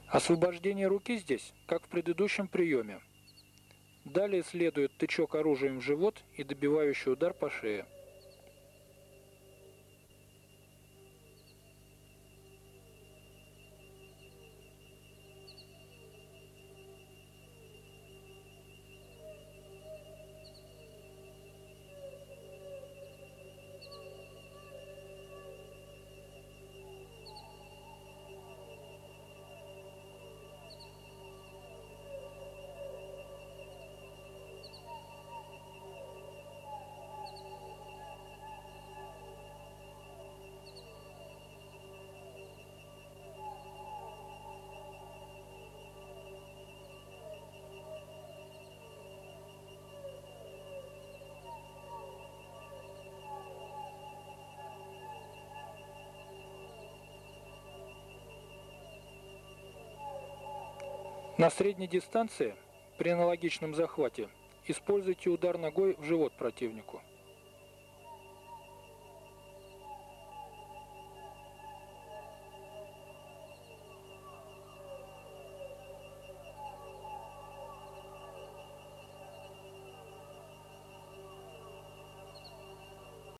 Освобождение руки здесь, как в предыдущем приеме. Далее следует тычок оружием в живот и добивающий удар по шее. На средней дистанции, при аналогичном захвате, используйте удар ногой в живот противнику.